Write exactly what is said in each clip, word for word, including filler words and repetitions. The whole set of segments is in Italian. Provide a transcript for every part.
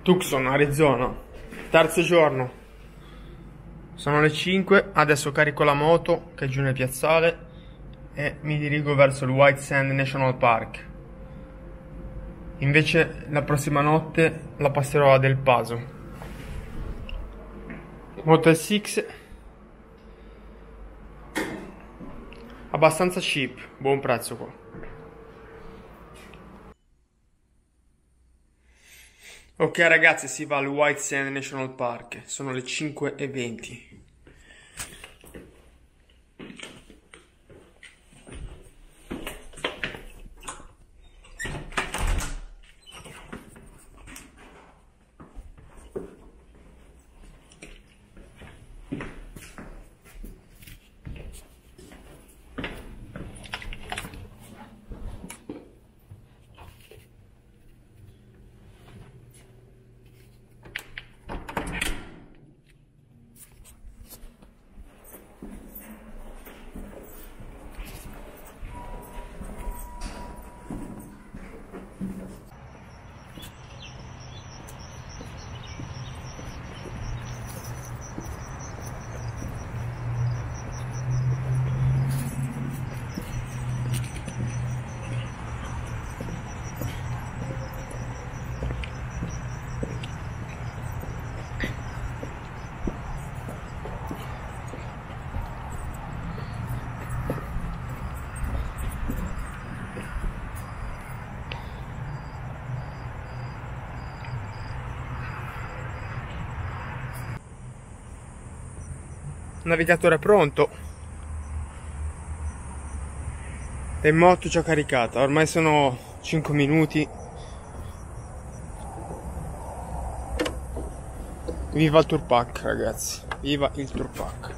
Tucson, Arizona, terzo giorno, sono le cinque, adesso carico la moto che è giù nel piazzale e mi dirigo verso il White Sand National Park. Invece la prossima notte la passerò a Del Paso. Moto S X, abbastanza cheap, buon prezzo qua. Ok ragazzi, si va al White Sand National Park, sono le cinque e venti. Navigatore pronto e moto già caricata, ormai sono cinque minuti. Viva il tour pack ragazzi, viva il tour pack.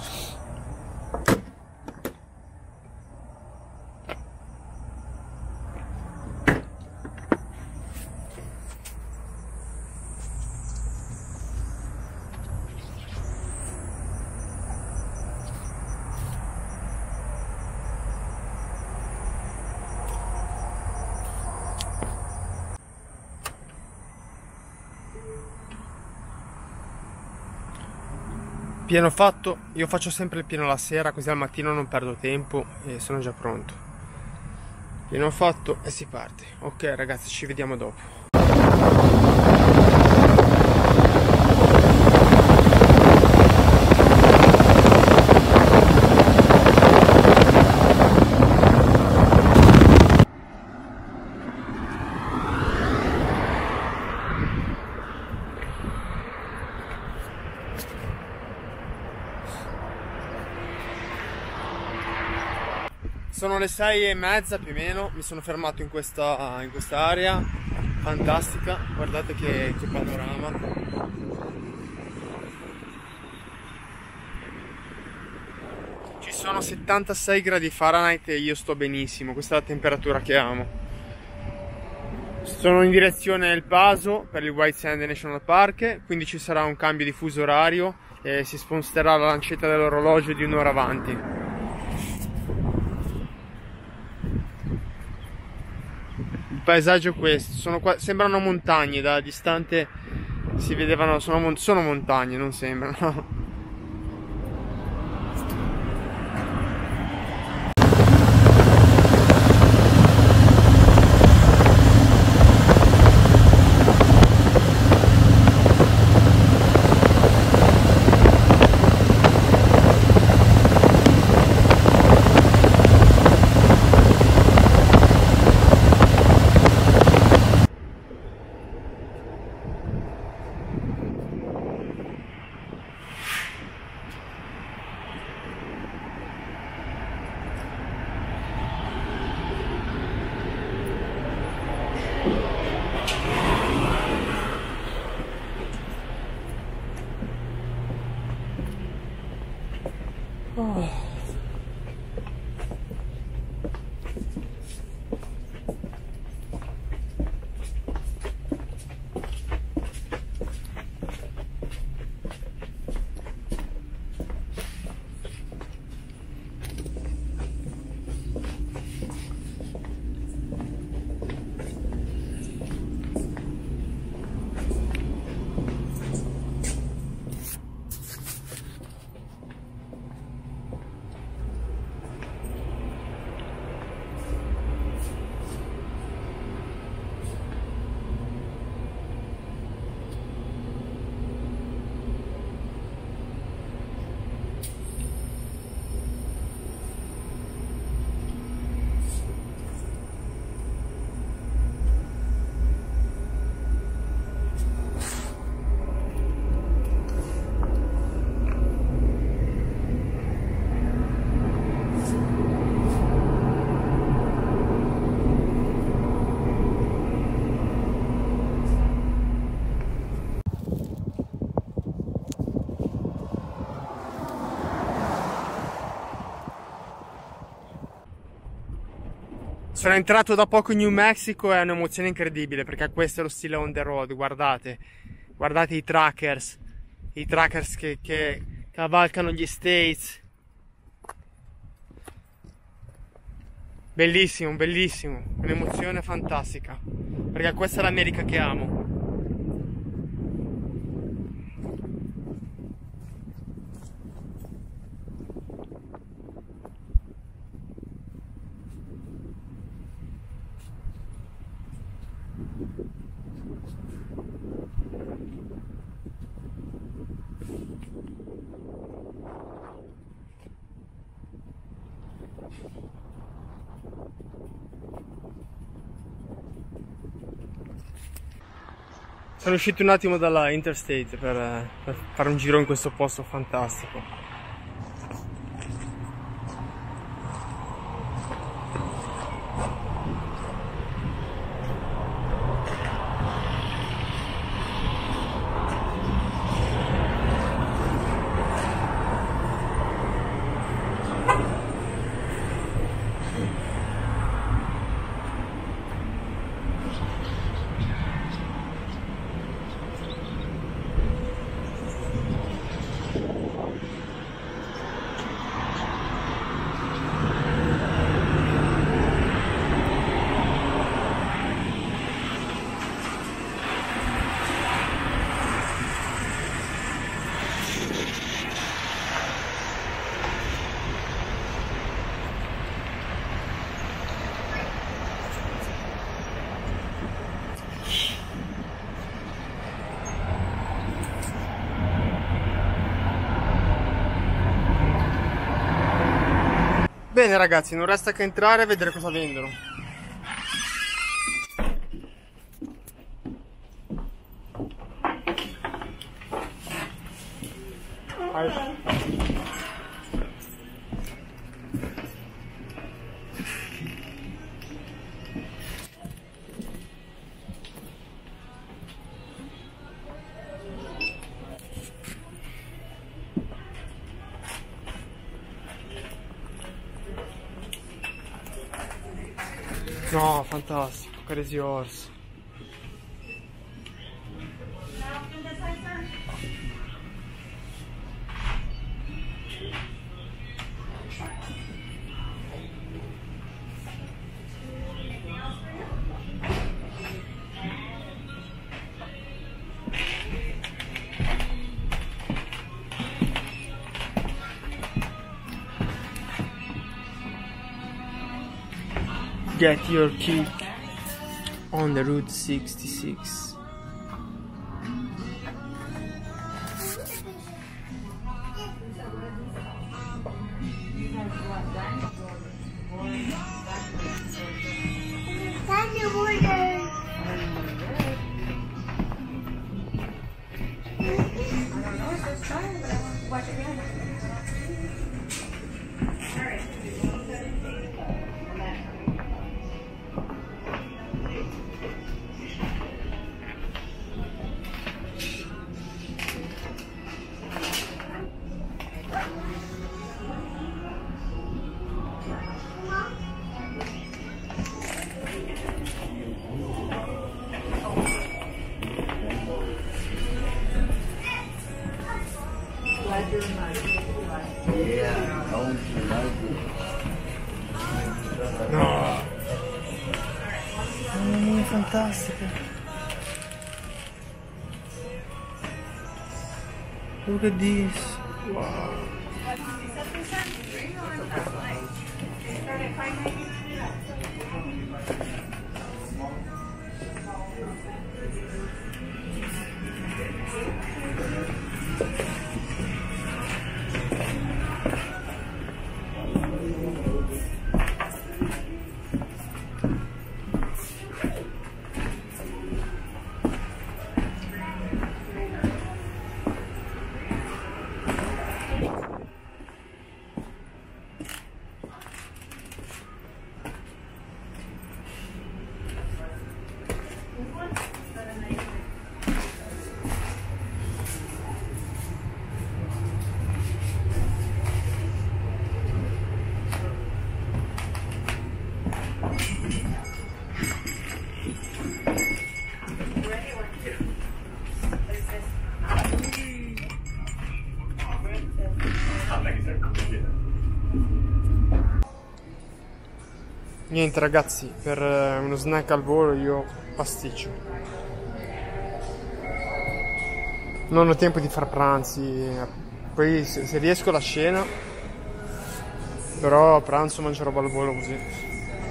Pieno fatto, io faccio sempre il pieno la sera così al mattino non perdo tempo e sono già pronto. Pieno fatto e si parte. Ok ragazzi, ci vediamo dopo. Sono le sei e mezza più o meno, mi sono fermato in questa in quest'area fantastica, guardate che, che panorama. Ci sono settantasei gradi Fahrenheit e io sto benissimo, questa è la temperatura che amo. Sono in direzione del Paso per il White Sand National Park, quindi ci sarà un cambio di fuso orario e si sposterà la lancetta dell'orologio di un'ora avanti. Il paesaggio è questo, sono qua, sembrano montagne, da distante si vedevano, sono, sono montagne, non sembrano. Sono entrato da poco in New Mexico, è un'emozione incredibile perché questo è lo stile on the road, guardate, guardate i trackers, i trackers che, che cavalcano gli States. Bellissimo, bellissimo, un'emozione fantastica, perché questa è l'America che amo. Sono uscito un attimo dalla Interstate per, per fare un giro in questo posto fantastico. Bene ragazzi, non resta che entrare e vedere cosa vendono. No, fantastico, Crazy Horse. Get your kick on the Route sixty-six. No, è fantastica. Look at this. Wow. Niente ragazzi, per uno snack al volo io pasticcio. Non ho tempo di far pranzi, poi se, se riesco la cena, però a pranzo mangio roba al volo così.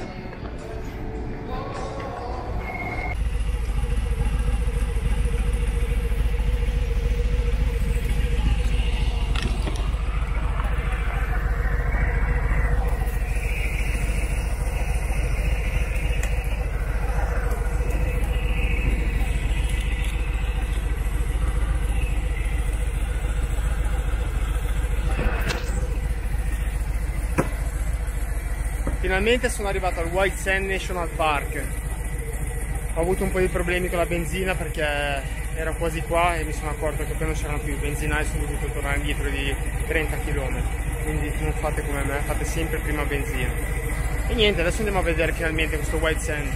Finalmente sono arrivato al White Sand National Park. Ho avuto un po' di problemi con la benzina perché ero quasi qua e mi sono accorto che poi non c'erano più benzinai e sono dovuto tornare indietro di trenta chilometri. Quindi non fate come me, fate sempre prima benzina. E niente, adesso andiamo a vedere finalmente questo White Sand.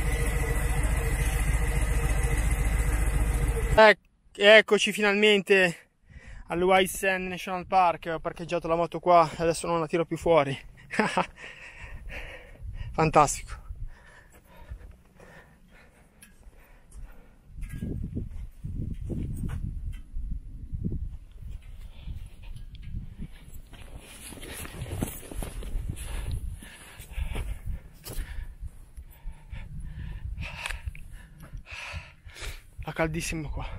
Ec- eccoci finalmente al White Sand National Park. Ho parcheggiato la moto qua e adesso non la tiro più fuori. Fantastico. Fa caldissimo qua.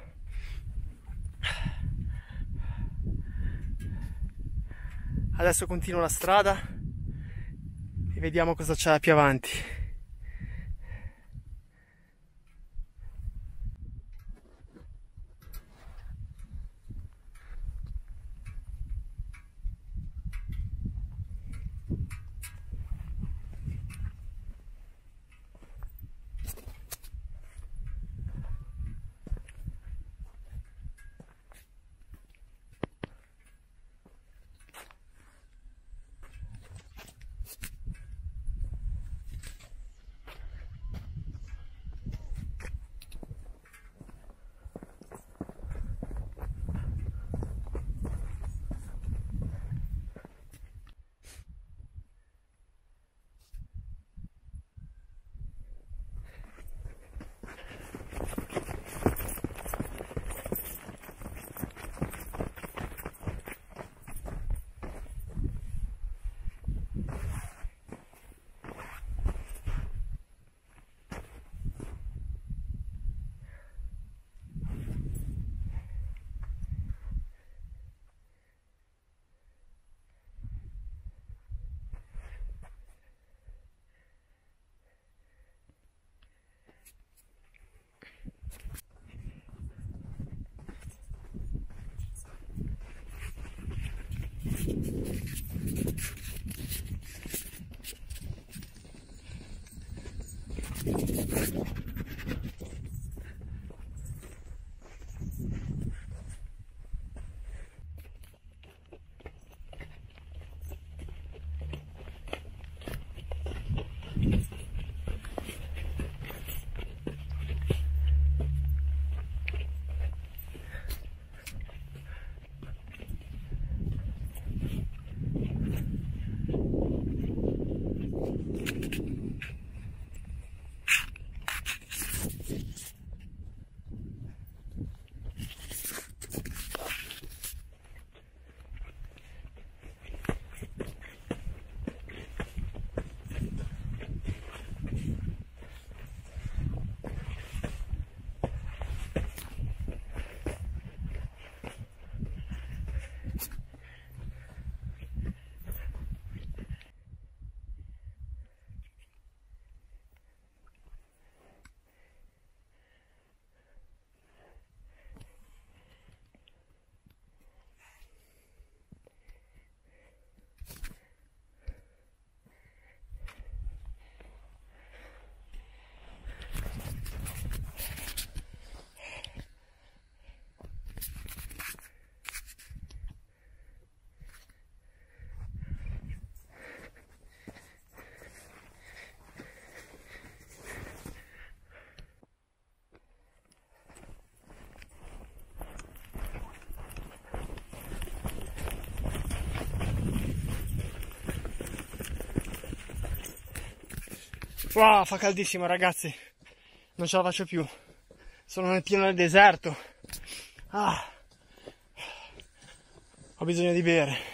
Adesso continuo la strada e vediamo cosa c'è più avanti. Wow, fa caldissimo ragazzi, non ce la faccio più, sono nel pieno del deserto. Ah. Ho bisogno di bere.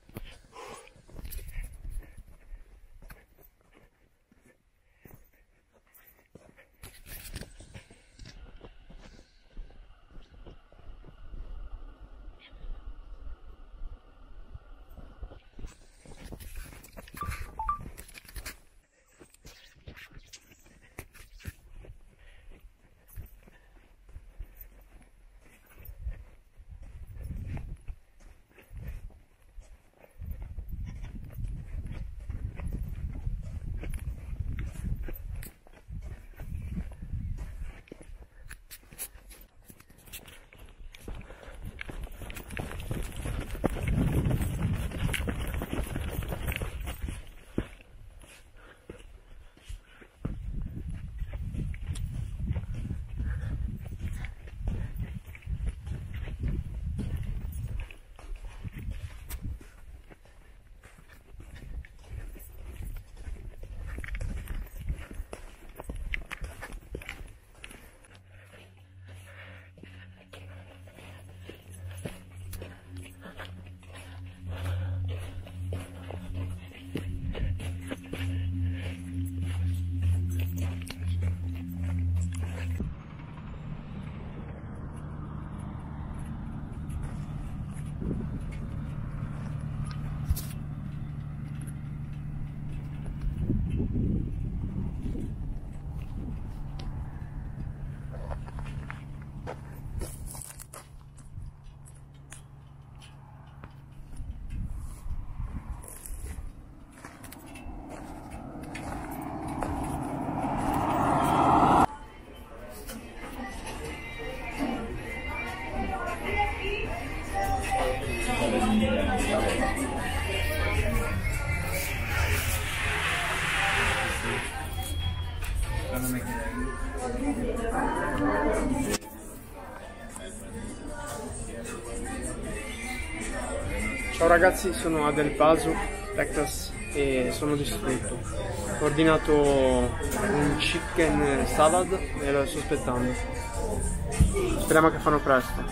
Ciao ragazzi, sono a Del Paso, Texas e sono distrutto. Ho ordinato un chicken salad e lo sto aspettando. Speriamo che fanno presto.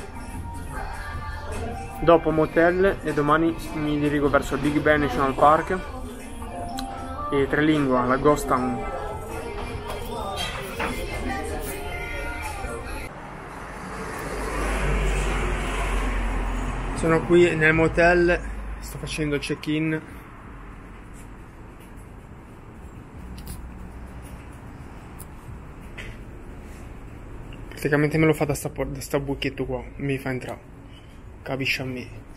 Dopo motel e domani mi dirigo verso il Big Bear National Park e Trelingua, la Ghost Town. Sono qui nel motel, sto facendo check-in. Praticamente me lo fa da sta, da sta buchetto qua, mi fa entrare. Capisci a me.